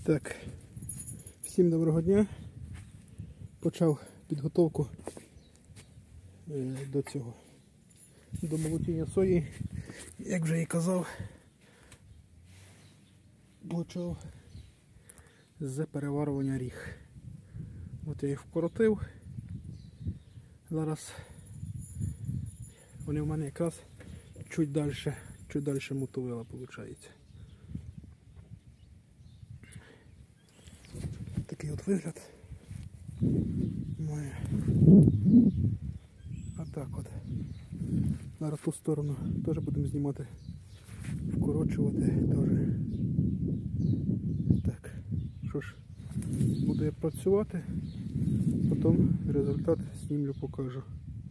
Так, всім доброго дня. Почав підготовку до молотіння сої. Як вже і казав, почав з переварування ріг. От я їх вкоротив. Зараз вони в мене якраз чуть далі мотовила, виходить. Такий от вигляд має. А так от. Зараз ту сторону теж будемо знімати, вкорочувати теж. Так, що ж, буду я працювати, потім результат знімлю, покажу.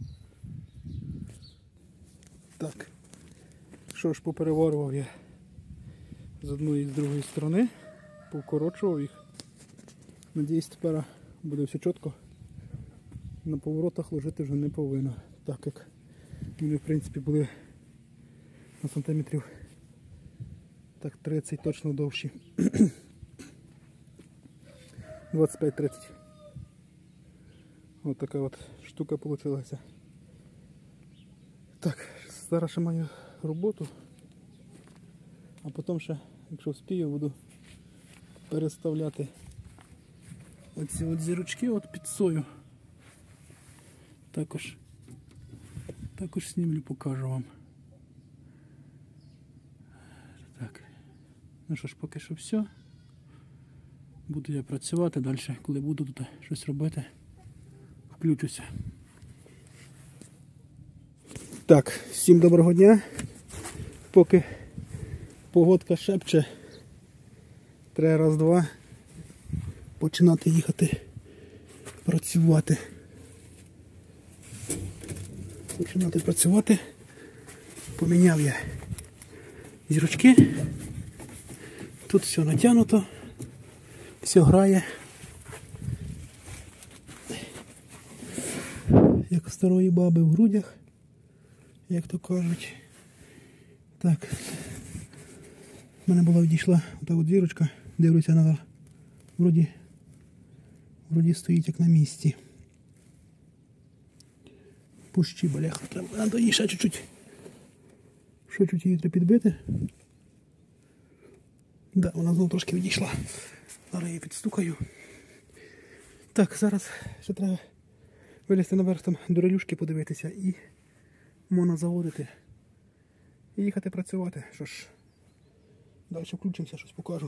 Так, що ж, попереварював я з одної і з другої сторони, повкорочував їх. Надіюсь, тепер буде все чітко. На поворотах ложити вже не повинно, так як вони в принципі були на сантиметрів так 30 точно довші. 25-30. Ось така от штука вийшла. Так, зараз ще маю роботу, а потім ще, якщо вспію, буду переставляти оці от зірочки от під сою. Також знімлю, покажу вам. Так. Ну що ж, поки що все. Буду я працювати далі, коли буду тут щось робити, включуся. Так, всім доброго дня. Поки погодка шепче, треба раз-два починати їхати працювати. Поміняв я зірочки. Тут все натягнуто, все грає. Як у старої баби в грудях, як то кажуть. Так, в мене була відійшла ота от зірочка, дивлюся назад. Вроді стоїть як на місці. Пущі, бляха, треба її ще чуть-чуть. Ще чуть її треба підбити. Да, вона знову трошки відійшла. Зараз її підстукаю. Так, зараз ще треба вилізти наверх там до релюшки подивитися і можна заводити. І їхати працювати. Що ж, далі включимося, щось покажу.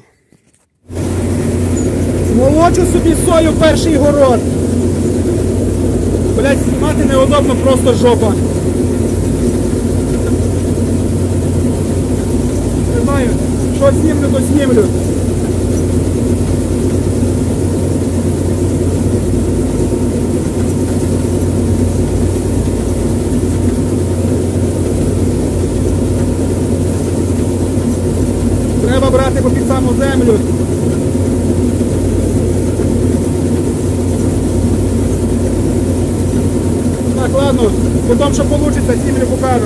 Молочу собі сою перший город. Блять, знімати неудобно, просто жопа. Не знаю, що знімлю, то знімлю. Треба брати попід саму землю. Так, ладно, потім що вийде, знімлю, покажу.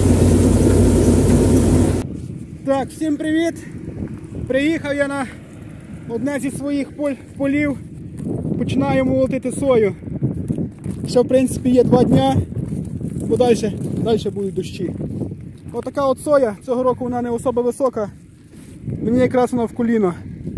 Так, всім привіт! Приїхав я на одне зі своїх полів, починаю молотити сою. Ще в принципі є 2 дня, бо далі будуть дощі. Отака от соя, цього року вона не особо висока, мені якраз вона в коліно.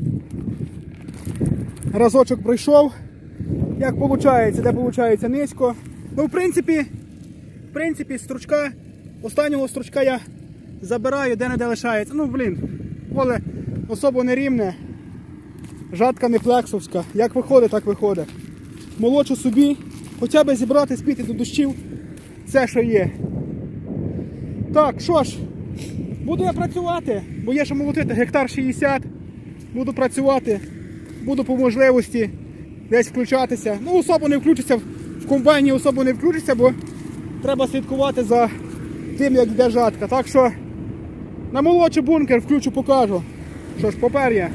Разочок пройшов, як виходить, де виходить низько. Ну, в принципі, стручка, останнього стручка я забираю, де-не-де лишається. Ну, блін, поле особо не рівне, жатка не флексовська. Як виходить, так виходить. Молочу собі, хоча б зібрати, спіти до дощів, це що є. Так, що ж, буду я працювати, бо є що молотити, гектар 60, буду працювати, буду по можливості десь включатися. Ну, особо не включуся, в комбайні особо не включуся, бо треба слідкувати за тим, як йде жатка. Так що намолочу бункер, включу, покажу. Що ж, попер я.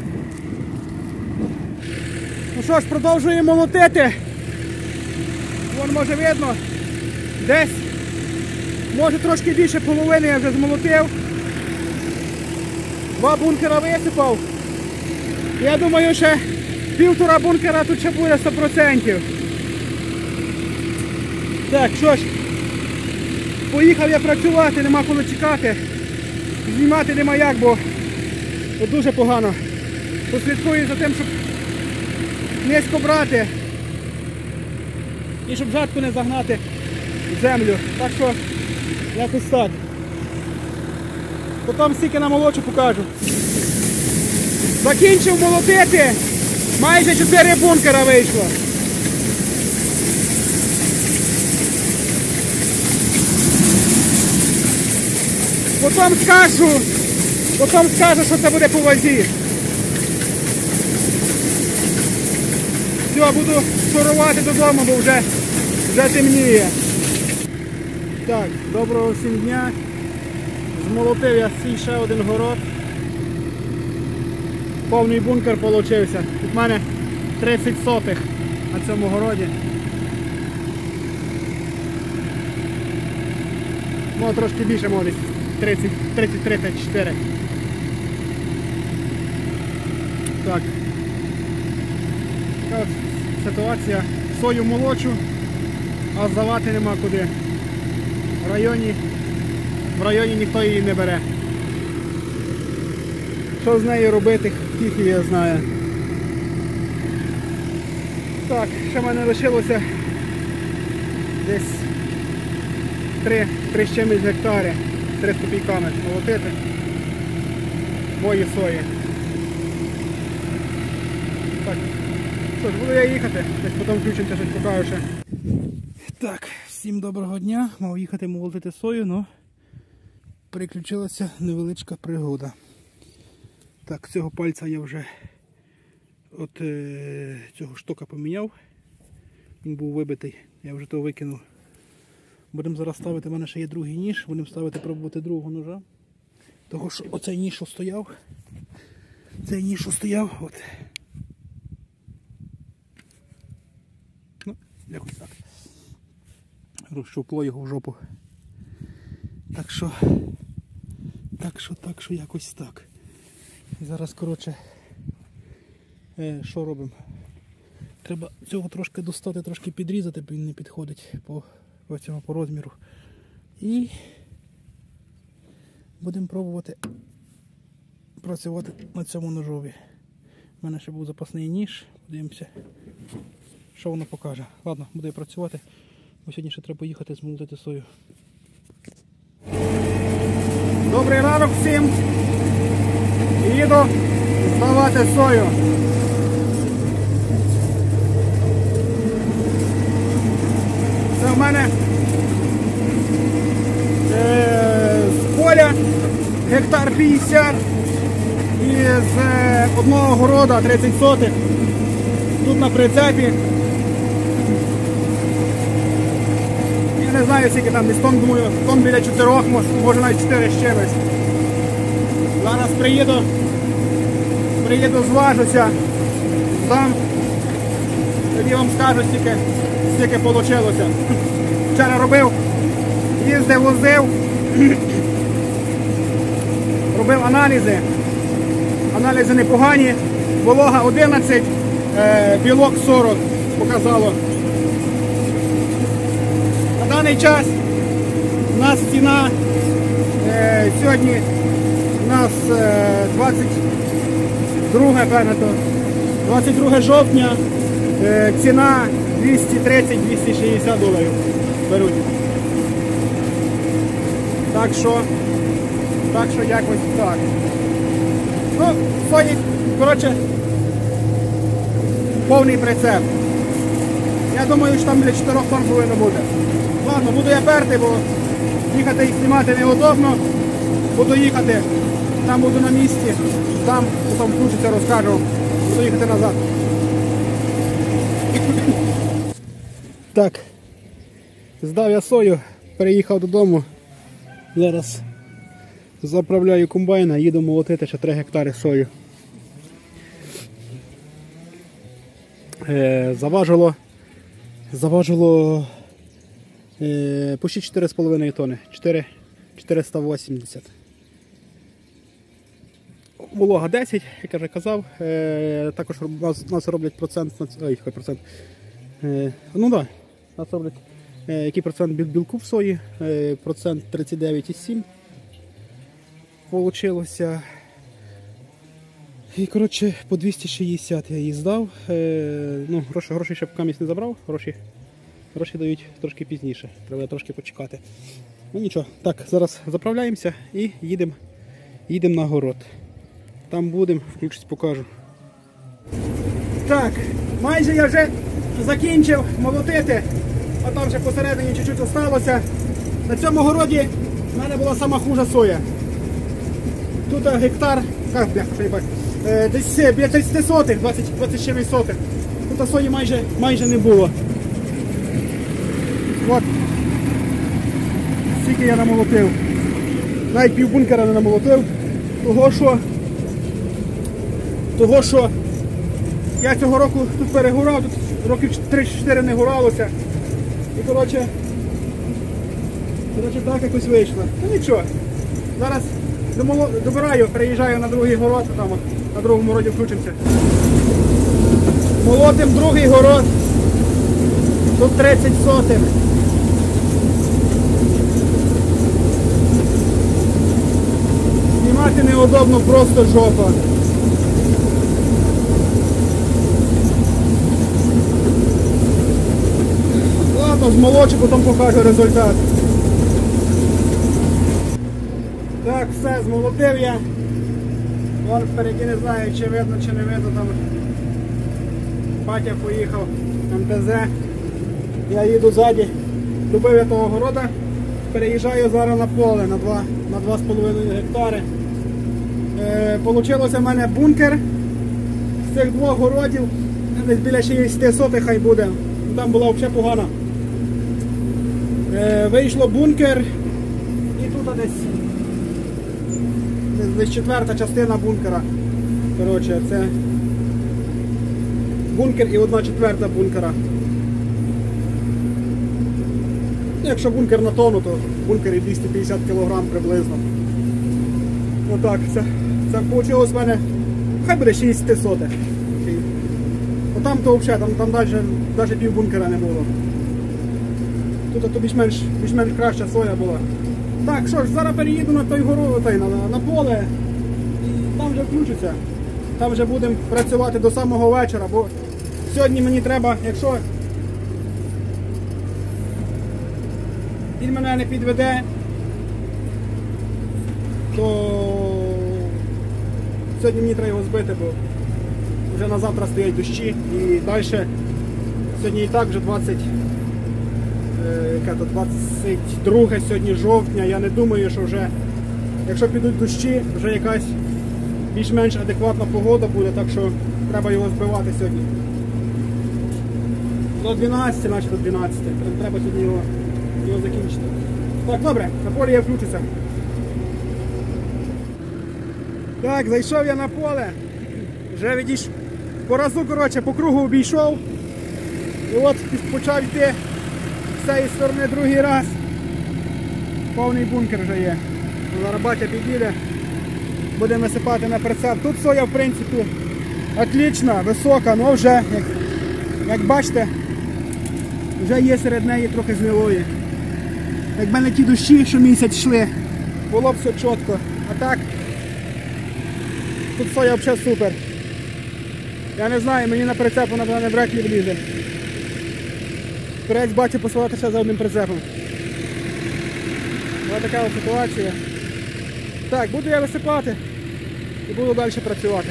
Ну що ж, продовжуємо молотити. Вон, може видно, десь, може трошки більше половини я вже змолотив. 2 бункера висипав. Я думаю, ще 1,5 бункера тут ще буде 100%. Так, що ж, поїхав я працювати, нема коли чекати. Знімати нема як, бо дуже погано. Послідкую за тим, щоб низько брати і щоб жатку не загнати в землю. Так що, якось так. Потім стільки намолочу, покажу. Закінчив молотити, майже 4 бункера вийшло. Потім скажу, що це буде по вазі. Все, буду шурувати додому, бо вже темніє. Так, доброго всім дня. Змолотив я свій ще один город. Повний бункер получився. Тут в мене 30 сотих на цьому городі. Ну, трошки більше, може, 30-34. Так. Така ситуація. Сою молочу, а здавати нема куди. В районі ніхто її не бере. Що з нею робити, тільки я знаю. Так, ще в мене лишилося десь 3 з чимось гектари, 3 з копійками молотити. Бої сої. Так, що ж, буду я їхати, десь потім включимося, щось покажу ще. Так, всім доброго дня, мав їхати молотити сою, але переключилася невеличка пригода. Так, цього пальця я вже от цього штока поміняв. Він був вибитий, я вже того викинув. Будемо зараз ставити, в мене ще є другий ніж, будемо ставити, пробувати другого ножа. Того що оцей ніж, що стояв, от. Ну, якось так. Розщопло його в жопу. Так що якось так. І зараз, коротше, що робимо? Треба цього трошки достати, трошки підрізати, бо він не підходить по розміру. І будемо пробувати працювати на цьому ножові. У мене ще був запасний ніж, подивимося, що воно покаже. Ладно, буду я працювати, бо сьогодні ще треба їхати змолотити сою. Добрий ранок всім! Їду здавати сою. Це в мене з поля гектар 50 і з одного города 30 сотих. Тут на прицепі. Я не знаю, скільки там, десь тонн, думаю, тонн біля 4, може навіть 4 з чимось. Зараз приїду, зважуся, здам, тоді вам скажу, скільки вийшло. Вчора робив, їздив, возив, робив аналізи. Аналізи непогані, волога 11, білок 40 показало. На даний час у нас ціна, сьогодні у нас 22 жовтня, ціна $230-260 беруть. Так що якось так. Ну, сьогодні, коротше, повний прицеп. Я думаю, що там біля 4 тонн повинно бути. Ладно, буду я перти, бо їхати і знімати неудобно. Буду їхати, там буду на місці, там потім включиться, розкажу, буду їхати назад. Так, здав я сою, переїхав додому. Зараз заправляю комбайна, їду молотити ще 3 гектари сою. Заважило почти 4,5 тонни, 480. волога 10, як я вже казав. Також нас роблять процент, ну да, нас роблять який процент білку в сої, процент 39,7 получилося. І, коротше, по 260 я її здав. Ну, гроші ще поки не забрав, гроші дають трошки пізніше, треба трошки почекати. Ну нічого, так, зараз заправляємося і їдемо на город. Там будемо, включусь, покажу. Так, майже я вже закінчив молотити, а там ще посередині чуть-чуть залишилося. На цьому городі в мене була сама хужа соя. Тут гектар, десь біля 30 сотих, 20 сотих. Тут сої майже не було. От, скільки я намолотив. Навіть пів бункера не намолотив. Того що я цього року тут перегорав, тут років 3-4 не горалося. І коротше так якось вийшло. Ну нічого, зараз добираю, переїжджаю на другий город, там на другому городі включимося. Молотим другий город, тут 30 сотих. Знімати неудобно, просто жопа. Ладно, змолочу, потім покажу результат. Так, все, змолотив я. Вон впереді не знаю, чи видно, чи не видно, там батя поїхав МТЗ. Я їду ззаді, добив я того города, переїжджаю зараз на поле на 2,5 гектари. Получилося в мене бункер з цих двох городів, десь біля 60 сотих хай буде, там була взагалі погана. Вийшло бункер і тут десь четверта частина бункера. Коротше, це бункер і 1/4 бункера. Якщо бункер на тонну, то в бункері 250 кг приблизно. Отак, це вийшло в мене, хай буде 60 сотих. Там то взагалі, там навіть пів бункера не було. Тут більш-менш краща соя була. Так, що ж, зараз переїду на той город, на поле і там вже включуся. Там вже будемо працювати до самого вечора, бо сьогодні мені треба, якщо він мене не підведе, то сьогодні мені треба його збити, бо вже на завтра стоять дощі і далі сьогодні і так вже 22 сьогодні жовтня. Я не думаю, що вже, якщо підуть дощі, вже якась більш-менш адекватна погода буде, так що треба його збивати сьогодні. До 12, наче до 12. Треба сьогодні його закінчити. Так, добре, на полі я включуся. Так, зайшов я на поле. Вже видиш, по разу, коротше, по кругу обійшов. І от почав йти з цієї сторони другий раз. Повний бункер вже є. Зараз батя підійде, будемо висипати на прицеп. Тут соя, в принципі, отлічна, висока, але вже, як бачите, вже є серед неї трохи гнилої. Якби не ті дощі, що місяць йшли, було б все чітко. А так, тут соя взагалі супер. Я не знаю, мені на прицеп вона не вряд ли влізе. Перець батю посилати ще за одним прицепом. Ось така ось ситуація. Так, буду я висипати і буду далі працювати.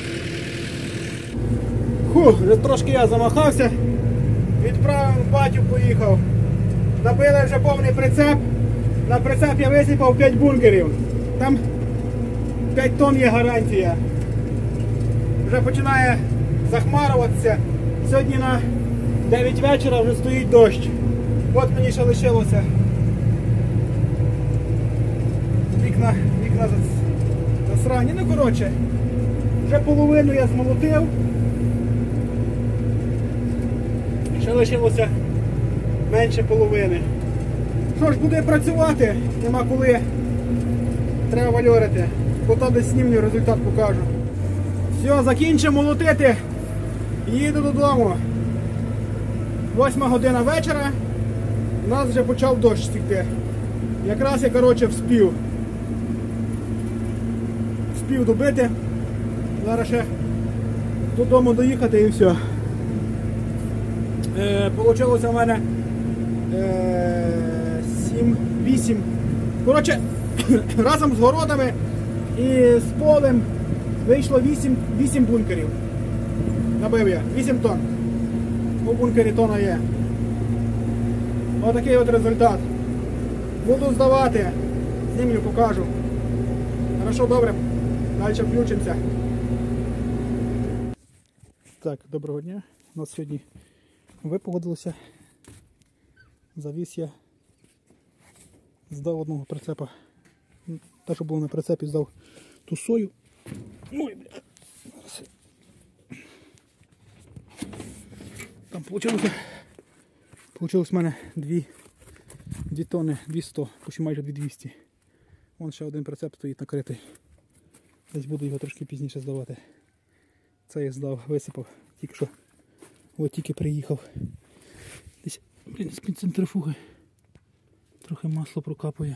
Вже трошки я замахався, відправив батю, поїхав. Набили вже повний прицеп. На прицеп я висипав 5 бункерів. Там 5 тонн є гарантія. Вже починає захмарюватися. Сьогодні на 9 вечора вже стоїть дощ. От мені ще лишилося. Вікна засрані. Ну, коротше, вже половину я змолотив. Ще лишилося менше половини. Що ж, буде працювати, нема коли. Треба вальорити. потім десь знімлю, результат покажу. Все, закінчимо молотити. Їду додому. 8 година вечора. У нас вже почав дощ стікти. Якраз я, коротше, вспів добити. Зараз ще додому доїхати і все. Получилося в мене 7-8. Коротше, разом з городами і з полем вийшло 8 бункерів. Набив я 8 тонн. У бункері тонна є. Отакий от результат. Буду здавати. Знімлю, покажу. Хорошо, добре. Далі включимося. Так, доброго дня. У нас сьогодні випогодилося. Завіз я. Здав одного прицепа. Те, що було на прицепі, здав ту сою. Ой, бля. Там получилось в мене 2 тонни 200, почти майже 2200. Вон ще один прицеп стоїть накритий. Десь буду його трошки пізніше здавати. Це я здав, висипав, тільки що. Ось тільки приїхав. Десь, блін, з-під центрифуги. Трохи масло прокапує.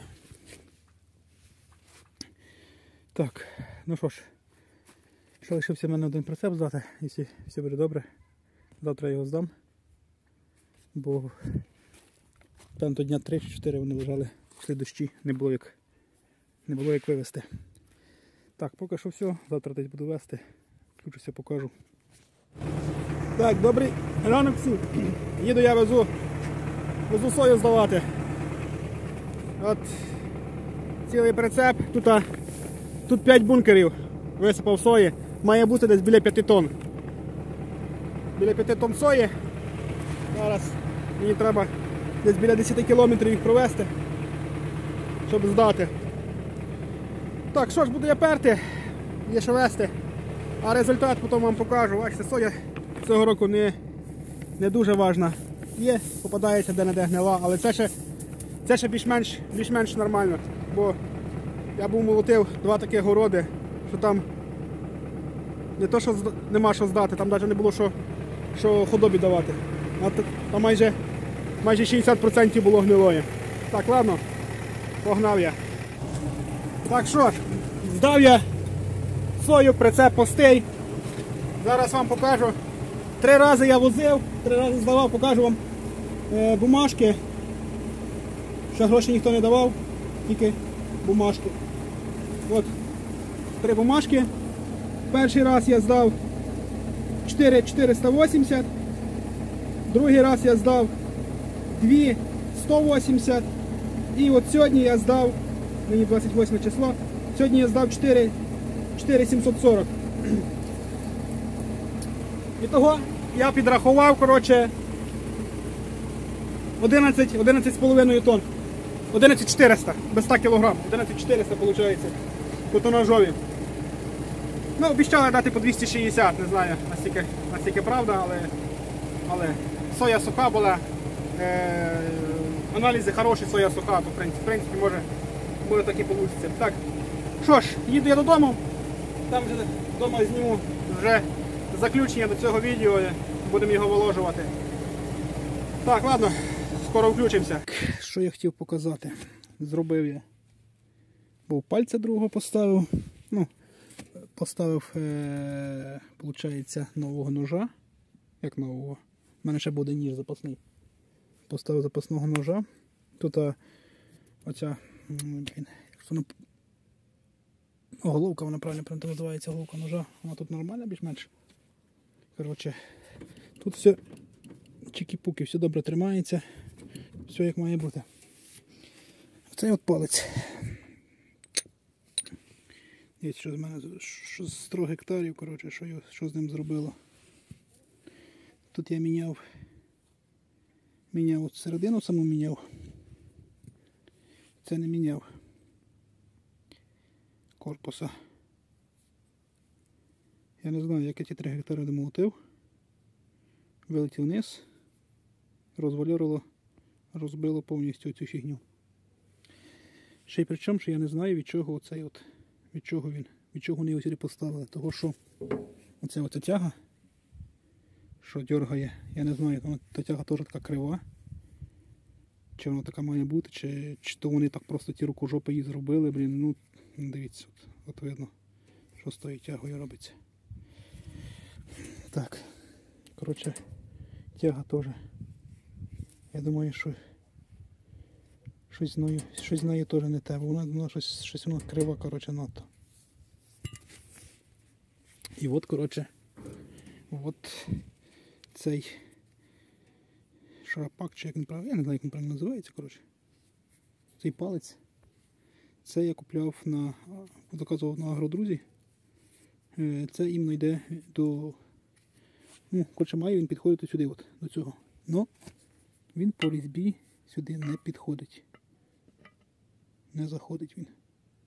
Так, ну що ж. Ще лишився в мене один прицеп здати, якщо все буде добре. Завтра я його здам. Бо там до дня 3-4 вони лежали, йшли дощі, не було як вивезти. Так, поки що все, завтра десь буду везти, включуся, покажу. Так, добрий ранок всім. Їду я везу сою здавати. От цілий прицеп, тут 5 бункерів висипав сої, має бути десь біля 5 тонн. Біля 5 тонн сої. Зараз мені треба десь біля 10 кілометрів їх провести, щоб здати. Так, що ж, буду я перти, є що вести, а результат потім вам покажу. Бачите, соя цього року не дуже важна. Є, попадається де-не-де гнила, але це ще більш-менш нормально. Бо я був молотив 2 таких городи, що там не то, що нема що здати, там навіть не було що худобі давати. А там майже 60% було гнилої. Так, ладно, погнав я. Так що ж, здав я сою, прицеп пустий. Зараз вам покажу. 3 рази я возив, 3 рази здавав, покажу вам бумажки. Ще гроші ніхто не давав, тільки бумажки. От 3 бумажки. Перший раз я здав 480, другий раз я здав 2180 і от сьогодні я здав, мені 28 число, сьогодні я здав 4740. І того я підрахував, коротше, 11,5 тонн. 11400, без 100 кг. 11400 виходить по тонажові. Ну, обіцяли дати по 260, не знаю, наскільки правда, але соя суха була, аналізи хороші, соя суха, то в принципі може так і вийде. Так, що ж, їду я додому, там вже вдома зніму вже заключення до цього відео, будемо його виложувати. Так, ладно, скоро включимося. Що я хотів показати, зробив я, бо пальця другого поставив, ну, поставив, виходить, нового ножа. Як нового? У мене ще буде ніж запасний. Поставив запасного ножа. Тут оця, головка, вона правильно називається, головка ножа. Вона тут нормальна більш-менш. Коротше, тут все чики-пуки, все добре тримається. Все як має бути. Оцей от палець. Є що з мене, з 3 гектарів, коротше, що з ним зробило. Тут я міняв от середину саму міняв. Це не міняв корпуса. Я не знаю, як я ті 3 гектари домолотив. Вилетів вниз, розбило повністю цю фігню. Ще й причому, що я не знаю, від чого оцей от Від чого він? Від чого вони його сюди поставили? Того що оця тяга, що дергає, я не знаю, та тяга теж така крива. Чи вона така має бути, чи то вони так просто ті рукожопи її зробили, блін, ну дивіться, от видно, що з тою тягою робиться. Так, коротше, тяга теж. Я думаю, що щось з нею теж не те, бо вона щось воно крива, коротше, надто. І от, коротше, от цей шарапак, чи як він правильно, я не знаю, як він правильно називається, коротше. Цей палець. Це я купляв заказував на Агродрузі. Це іменно йде до... Ну, коротше, має він підходити сюди, от, до цього. Но він по різьбі сюди не підходить. Не заходить він.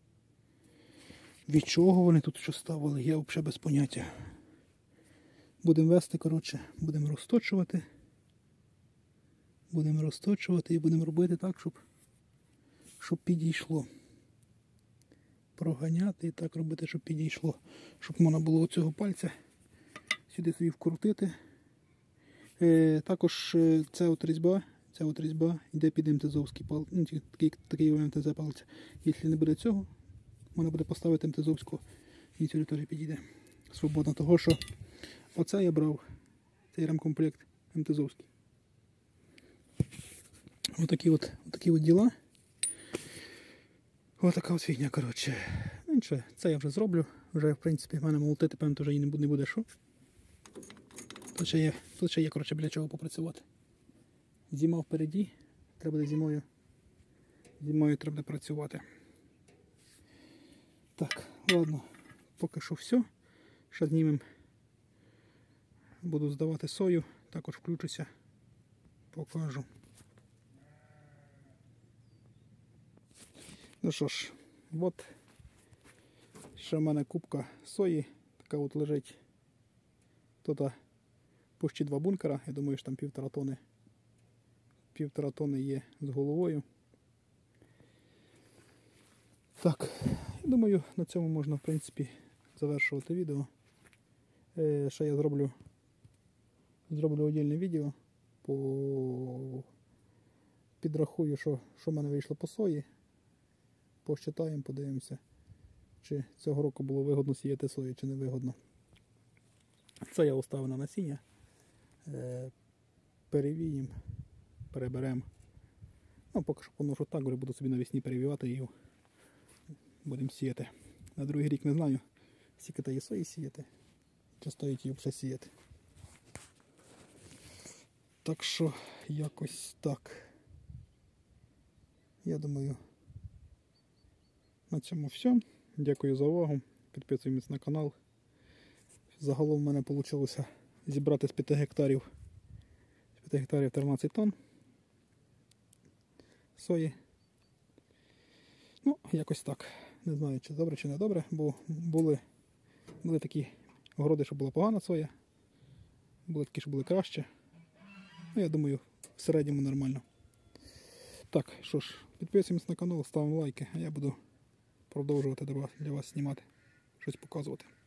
Від чого вони тут що ставили, я взагалі без поняття. Будемо вести, коротше, будемо розточувати. Будемо розточувати і будемо робити так, щоб підійшло. Проганяти і так робити, щоб підійшло. Щоб можна було оцього пальця сюди собі вкрутити. Також ця от різьба йде під МТЗовський палець. Ну, такий МТЗ палець. Якщо не буде цього, можна буде поставити МТЗовського і сюди теж підійде. Свободно того, що оце я брав, цей ремкомплект МТЗовський. Отакі от діла. Ось така от фігня, коротше. Ну нічого, це я вже зроблю. Вже, в принципі, в мене молотити, певно, вже і не буде що. Тут ще є, коротше, біля чого попрацювати. Зима впереді, треба буде зимою треба буде працювати. Так, ладно, поки що все. Ще знімемо. Буду здавати сою, також включуся, покажу. Ну що ж, от ще в мене кубка сої, така от лежить. Тут почти 2 бункера, я думаю, що там 1,5 тони. 1,5 тони є з головою. Так, я думаю, на цьому можна, в принципі, завершувати відео. Ще я зроблю окреме відео, підрахую, що в мене вийшло по сої. Посчитаємо, подивимося, чи цього року було вигодно сіяти сою, чи не вигодно. Це я оставив на насіння. Перевіємо, переберемо. Ну, поки що поношу так, буду собі навесні перевівати її. Будемо сіяти. На другий рік не знаю, скільки тієї сої сіяти, чи стоїть її вже сіяти. Так що, якось так. Я думаю, на цьому все. Дякую за увагу. Підписуємось на канал. Загалом в мене вийшло зібрати з 5 гектарів 13 тонн сої. Ну, якось так. Не знаю, чи добре, чи не добре, бо були такі огороди, що була погана соя. Були такі, що були краще. Ну, я думаю, в середньому нормально. Так, що ж, підписуємось на канал, ставимо лайки, а я буду продовжувати для вас знімати, щось показувати.